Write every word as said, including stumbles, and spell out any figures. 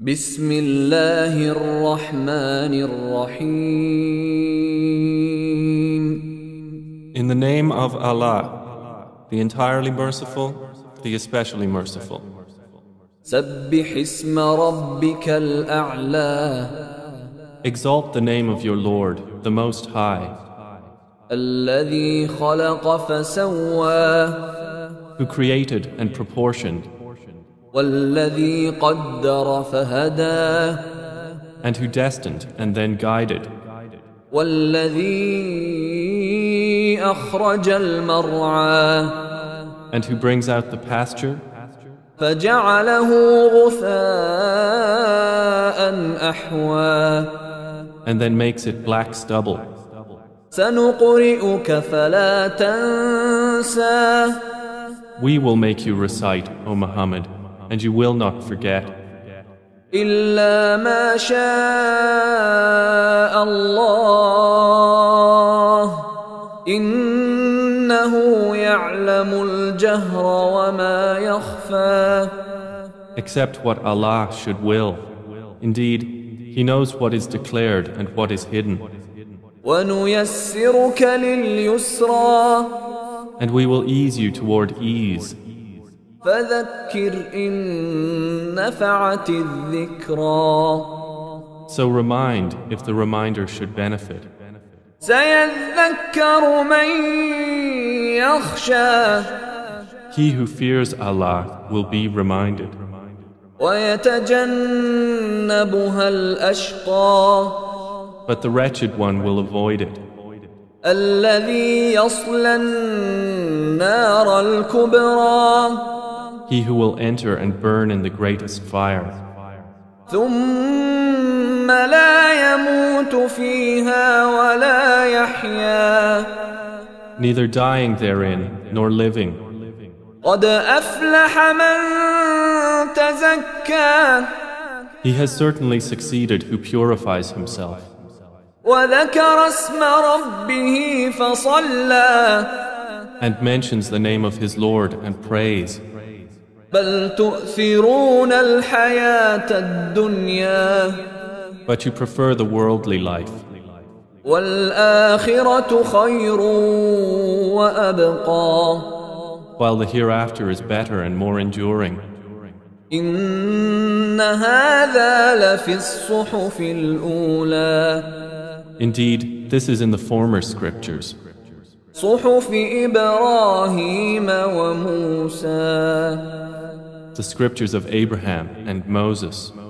بسم الله الرحمن الرحيم. In the name of Allah, the entirely merciful, the especially merciful. سبح اسم ربك الأعلى. Exalt the name of your Lord, the Most High, الذي خلق فسوى. who created and proportioned, والذي قدر فهدى. and who destined and then guided, والذي أخرج المرعى. and who brings out the pasture فجعله غثاء أحوى. and then makes it black stubble. سنقرئك فلا تنسى. We will make you recite, O Muhammad, and you will not forget, إلا ما شاء الله إنه يعلم الجهر وما يخفى. except what Allah should will. Indeed, He knows what is declared and what is hidden. ونيسرك لليسرى. And we will ease you toward ease. فذكر إن نفعت الذكرى. So remind if the reminder should benefit. سيذكر من يخشى. He who fears Allah will be reminded. ويتجنبها الأشقى. But the wretched one will avoid it. الذي يصلى النار الكبرى. He who will enter and burn in the greatest fire, ثم لا يموت فيها ولا يحيا. neither dying therein nor living. قد أفلح من تزكى. He has certainly succeeded who purifies himself, وذكر اسم ربه فصلى. and mentions the name of his Lord and prays. بل تؤثرون الحياة الدنيا. But you prefer the worldly life, والآخرة خير وأبقى. while the hereafter is better and more enduring. إن هذا لفي الصحف الأولى. Indeed, this is in the former scriptures, صحف إبراهيم وموسى. the scriptures of Abraham and Moses.